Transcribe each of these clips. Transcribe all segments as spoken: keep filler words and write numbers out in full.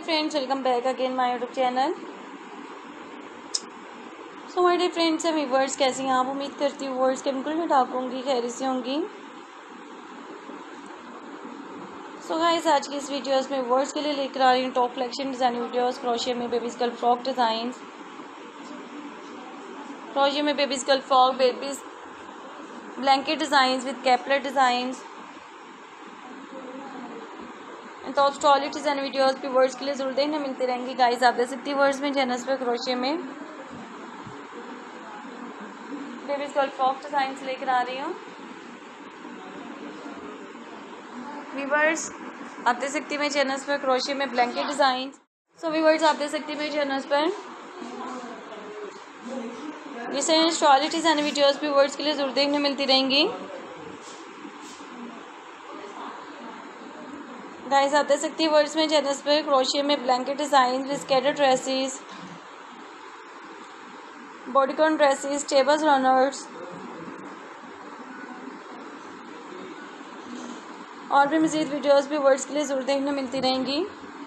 Friends, welcome back again my YouTube channel. So my dear friends and viewers, कैसी हैं आप? उम्मीद करती हूँ वर्ड्स के बिल्कुल ठीक ठाक होंगी, खैरियत से होंगी। सो गाइस, आज की इस वीडियोस में वर्ड्स के लिए लेकर आ रही हूँ टॉप कलेक्शन डिज़ाइन वीडियोस। क्रोशिया में बेबीज गर्ल फ्रॉक डिज़ाइंस, क्रोशिया में babies girl frock, babies blanket designs with caplet designs, top stylish design videos भी वर्ड्स के लिए जरूर देखने मिलती रहेंगी। गाइस, आप देख सकती हैं वर्ड्स में चैनल्स पे क्रोशिया में बेबीज गर्ल फ्रॉक डिज़ाइंस लेकर आ रही हूँ। व्यूअर्स, आप देख सकती हैं मेरे चैनल्स पर क्रोशिया में ब्लैंकेट डिज़ाइन। सो व्यूअर्स, आप देख सकती हैं मेरे चैनल्स पर रिसेंट स्टॉलिट डिज़ाइन वीडियोस भी वर्ड्स के लिए जरूर देखने मिलती रहेंगी। गाइस, आप देख सकती हैं वर्ड्स में चैनल्स पर क्रोशिया में blanket design with skater dresses, bodycon dresses, tables runners और भी मज़ीद वीडियोस भी वर्ड्स के लिए जरूर देखने मिलती रहेंगी।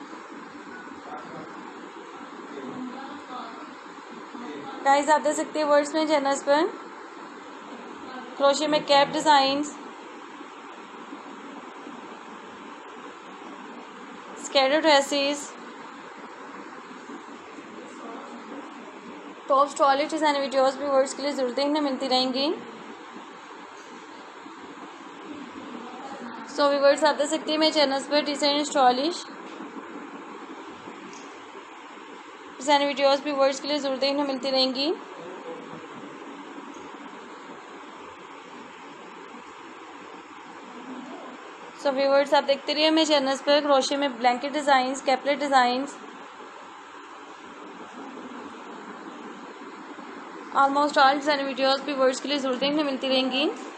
गाइस, आप देख सकते हैं वर्ड्स में चैनल्स पर क्रोशिया में cap designs, skater dresses, top stylish design videos भी वर्ड्स के लिए जरूर देखने मिलती रहेंगी। सो व्यूअर्स, आप देख सकते हैं मेरे चैनल्स पर डिज़ाइन स्टॉलिश डिज़ाइन वीडियोस भी वर्ड्स के लिए जरूर देखने मिलती रहेंगी। सो व्यूअर्स, आप देखते रहिए मेरे चैनल्स पर क्रोशिया में blanket designs, caplet designs, almost all design videos भी वर्ड्स के लिए जरूर देखने मिलती रहेंगी।